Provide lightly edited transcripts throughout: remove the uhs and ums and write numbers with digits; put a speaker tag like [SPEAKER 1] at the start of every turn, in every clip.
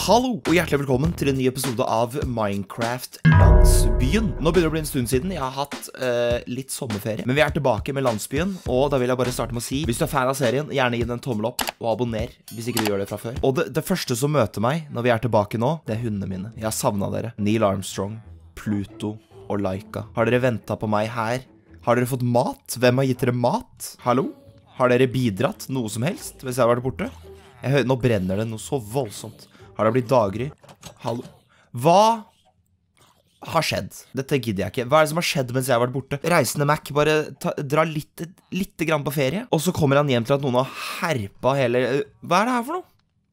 [SPEAKER 1] Hallo og hjertelig velkommen til en ny episode av Minecraft Landsbyen. Nå begynner det å bli en stund siden. Jeg har hatt litt sommerferie, men vi er tilbake med Landsbyen. Og da vil jeg bare starte med å si, hvis du er fan av serien, gjerne gi den en tommel opp og abonner hvis ikke du gjør det fra før. Og det første som møter meg når vi er tilbake nå, det er hundene mine. Jeg har savnet dere. Neil Armstrong, Pluto og Laika. Har dere ventet på meg her? Har dere fått mat? Hvem har gitt dere mat? Hallo? Har dere bidratt noe som helst hvis jeg har vært borte? Jeg hører, nå brenner det noe så voldsomt. Har det blitt daggry? Hallo? Hva har skjedd? Dette gidder jeg ikke. Hva er det som har skjedd mens jeg har vært borte? Reisende Mac bare drar litt grann på ferie, og så kommer han hjem til at noen har herpa hele... Hva er det her for noe?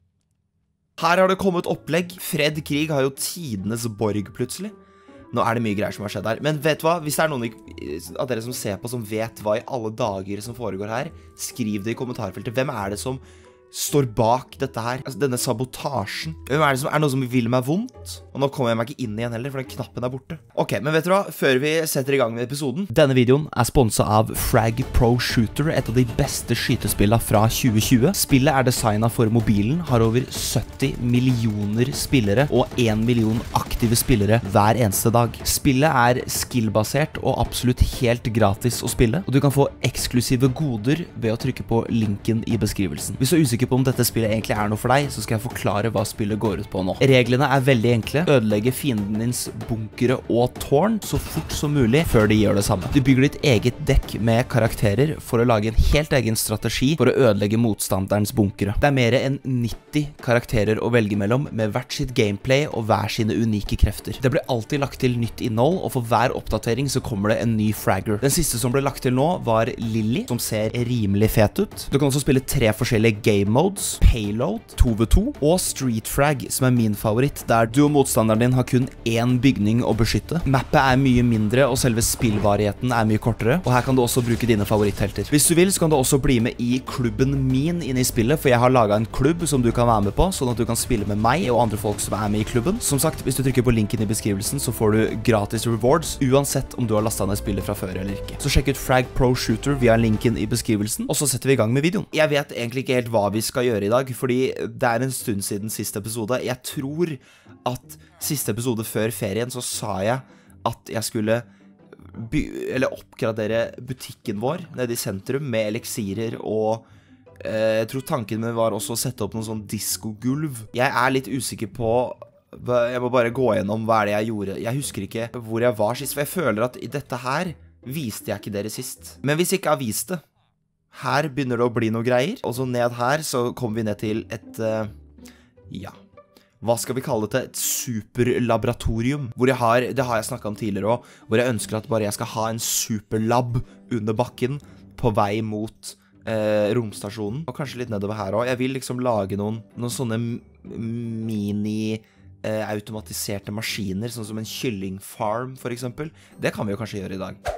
[SPEAKER 1] Her har det kommet opplegg. Fred Krig har jo tidenes borg plutselig. Nå er det mye greier som har skjedd her. Men vet du hva? Hvis det er noen av dere som ser på som vet hva i alle dager som foregår her, skriv det i kommentarfeltet. Hvem er det som står bak dette her? Altså, denne sabotasjen. Hvem er det som er noe som vil meg vondt? Og nå kommer jeg meg ikke inn igjen heller, for den knappen er borte. Ok, men vet du hva? Før vi setter i gang med episoden. Denne videoen er sponset av Frag Pro Shooter, et av de beste skytespillene fra 2020. Spillet er designet for mobilen, har over 70 millioner spillere og 1 million aktive spillere hver eneste dag. Spillet er skillbasert og absolutt helt gratis å spille, og du kan få eksklusive goder ved å trykke på linken i beskrivelsen. Hvis du er usikker på om dette spillet egentlig er noe for deg, så skal jeg forklare hva spillet går ut på nå. Reglene er veldig enkle. Ødelegge fienden dins bunkere og tårn så fort som mulig før de gjør det samme. Du bygger ditt eget dekk med karakterer for å lage en helt egen strategi for å ødelegge motstanderens bunkere. Det er mer enn 90 karakterer å velge mellom, med hvert sitt gameplay og hver sine unike krefter. Det blir alltid lagt til nytt innhold, og for hver oppdatering så kommer det en ny fragger. Den siste som ble lagt til nå var Lily, som ser rimelig fet ut. Du kan også spille 3 forskjellige game modes, payload, 2v2 og street frag, som er min favoritt, der du og motstanderen din har kun én bygning å beskytte. Mappet er mye mindre, og selve spillvarigheten er mye kortere, og her kan du også bruke dine favoritthelter. Hvis du vil, så kan du også bli med i klubben min inne i spillet, for jeg har laget en klubb som du kan være med på, sånn at du kan spille med meg og andre folk som er med i klubben. Som sagt, hvis du trykker på linken i beskrivelsen, så får du gratis rewards, uansett om du har lastet ned spillet fra før eller ikke. Så sjekk ut Frag Pro Shooter via linken i beskrivelsen, og så setter vi i gang med videoen. Jeg vet egentlig ikke helt hva vi skal gjøre i dag, fordi det er en stund siden siste episode. Jeg tror at siste episode før ferien så sa jeg at jeg skulle oppgradere butikken vår nede i sentrum med eliksirer, og jeg tror tanken min var også å sette opp noen sånn disco-gulv. Jeg er litt usikker på, jeg må bare gå gjennom hva er det jeg gjorde. Jeg husker ikke hvor jeg var sist, for jeg føler at i dette her viste jeg ikke dere sist. Men hvis jeg ikke har vist det, her begynner det å bli noe greier, og så ned her så kommer vi ned til et, ja, hva skal vi kalle det, et superlaboratorium, hvor det har jeg snakket om tidligere også, hvor jeg ønsker at bare jeg skal ha en superlab under bakken på vei mot romstasjonen, og kanskje litt nedover her også. Jeg vil liksom lage noen sånne automatiserte maskiner, sånn som en kyllingfarm for eksempel. Det kan vi jo kanskje gjøre i dag.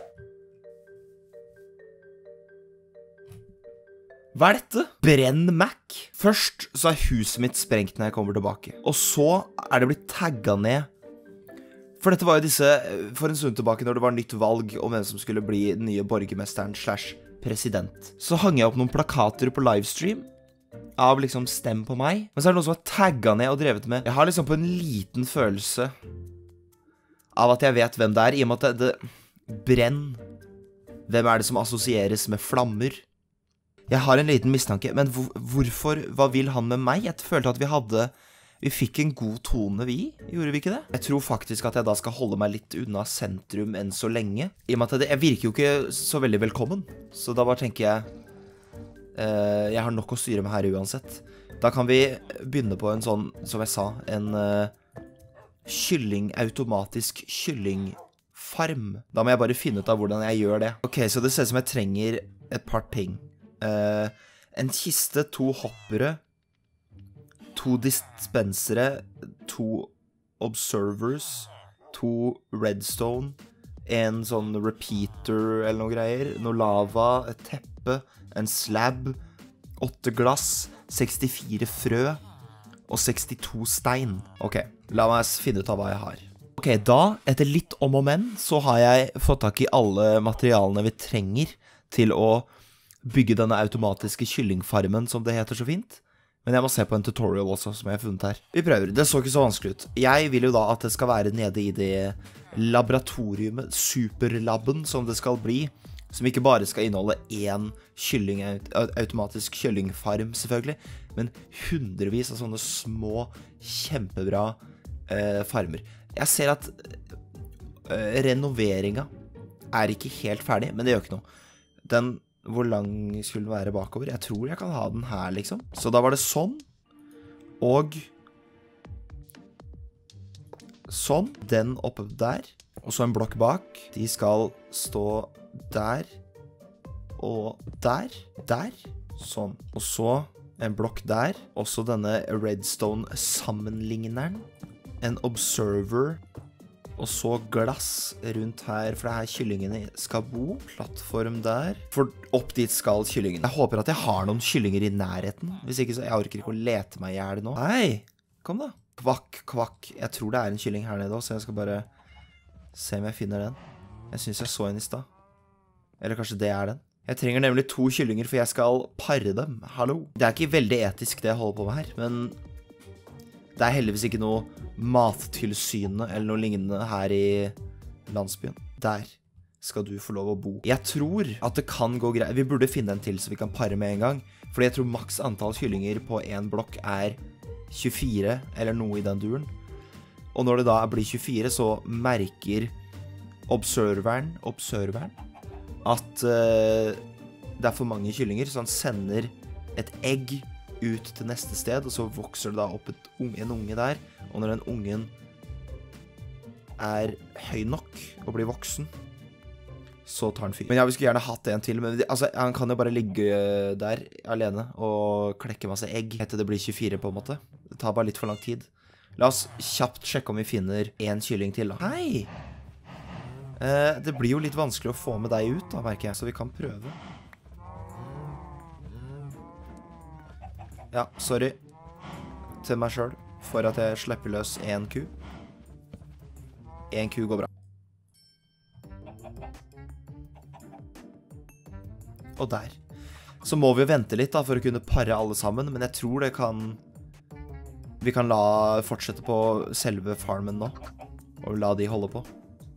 [SPEAKER 1] Hva er dette? Brenn Mac. Først så er huset mitt sprengt når jeg kommer tilbake, og så er det blitt tagget ned. For dette var jo for en stund tilbake når det var nytt valg om hvem som skulle bli den nye borgermesteren / president. Så hang jeg opp noen plakater på livestream av liksom stem på meg, men så er det noen som har tagget ned og drevet med. Jeg har liksom på en liten følelse av at jeg vet hvem det er, i og med at det brenn. Hvem er det som assosieres med flammer? Jeg har en liten mistanke, men hvorfor, hva vil han med meg? Jeg følte at vi fikk en god tone, gjorde vi ikke det? Jeg tror faktisk at jeg da skal holde meg litt unna sentrum enn så lenge, i og med at jeg virker jo ikke så veldig velkommen, så da bare tenker jeg har nok å styre med her uansett. Da kan vi begynne på en sånn, som jeg sa, en automatisk kyllingfarm. Da må jeg bare finne ut av hvordan jeg gjør det. Ok, så det ser ut som jeg trenger et par ting. En kiste, 2 hoppere, 2 dispensere, 2 observers, 2 redstone, en sånn repeater eller noe greier, noe lava, et teppe, en slab, 8 glass, 64 frø og 62 stein. Ok, la meg finne ut av hva jeg har. Ok, da, etter litt om og men, så har jeg fått tak i alle materialene vi trenger til å bygge denne automatiske kyllingfarmen, som det heter så fint. Men jeg må se på en tutorial også, som jeg har funnet her. Vi prøver. Det så ikke så vanskelig ut. Jeg vil jo da at det skal være nede i det laboratoriumet, superlabben, som det skal bli. Som ikke bare skal inneholde én automatisk kyllingfarm, selvfølgelig, men hundrevis av sånne små, kjempebra farmer. Jeg ser at renoveringen er ikke helt ferdig, men det gjør ikke noe. Hvor lang skulle den være bakover? Jeg tror jeg kan ha den her, liksom. Så da var det sånn. Og sånn. Den oppe der. Og så en blokk bak. De skal stå der. Og der. Der. Sånn. Og så en blokk der. Også denne redstone-sammenligneren. En observer. Og så glass rundt her, for det er her kyllingene skal bo. Plattform der. For opp dit skal kyllingene. Jeg håper at jeg har noen kyllinger i nærheten. Hvis ikke så, jeg orker ikke å lete meg i hjel nå. Hei, kom da. Kvakk, kvakk. Jeg tror det er en kylling her nede også, så jeg skal bare se om jeg finner den. Jeg synes jeg så en i sted. Eller kanskje det er den. Jeg trenger nemlig 2 kyllinger, for jeg skal pare dem. Hallo. Det er ikke veldig etisk det jeg holder på med her, men det er heldigvis ikke noe mattilsynet eller noe lignende her i landsbyen. Der skal du få lov å bo. Jeg tror at det kan gå greit. Vi burde finne en til så vi kan pare med en gang. Fordi jeg tror maks antall kyllinger på en blokk er 24, eller noe i den duren. Og når det da blir 24, så merker observeren at det er for mange kyllinger, så han sender et egg ut til neste sted, og så vokser det da opp en unge der, og når den ungen er høy nok og blir voksen, så tar han fyr. Men jeg skulle gjerne hatt en til, men altså, han kan jo bare ligge der alene og klekke masse egg etter det blir 24 på en måte. Det tar bare litt for lang tid. La oss kjapt sjekke om vi finner en kylling til da. Hei! Det blir jo litt vanskelig å få med deg ut da, merker jeg, så vi kan prøve. Ja, sorry til meg selv for at jeg slipper løs en ku. En ku går bra. Og der. Så må vi vente litt da for å kunne pare alle sammen, men jeg tror det kan... Vi kan fortsette på selve farmen nå, og la de holde på.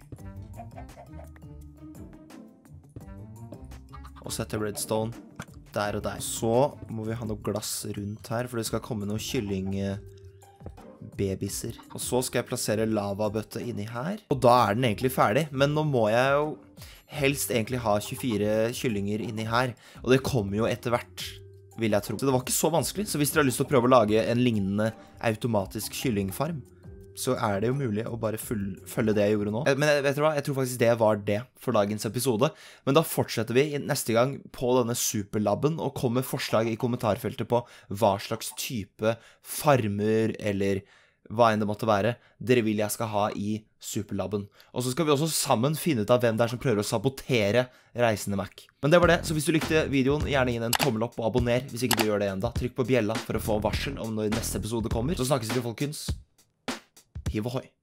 [SPEAKER 1] Og sette redstone der og der. Så må vi ha noe glass rundt her, for det skal komme noen kyllingbabiser. Og så skal jeg plassere lavabøtte inni her. Og da er den egentlig ferdig, men nå må jeg jo helst egentlig ha 24 kyllinger inni her. Og det kommer jo etter hvert, vil jeg tro. Så det var ikke så vanskelig, så hvis dere har lyst til å prøve å lage en lignende automatisk kyllingfarm, så er det jo mulig å bare følge det jeg gjorde nå. Men vet du hva? Jeg tror faktisk det var det for dagens episode. Men da fortsetter vi neste gang på denne superlabben og kommer med forslag i kommentarfeltet på hva slags type farmer eller hva enn det måtte være dere vil jeg skal ha i superlabben. Og så skal vi også sammen finne ut av hvem det er som prøver å sabotere Reisende Mac. Men det var det, så hvis du likte videoen, gjerne gi den en tommel opp og abonner hvis ikke du gjør det enda. Trykk på bjella for å få varsel om når neste episode kommer. Så snakkes vi, folkens. Hiv ohoi.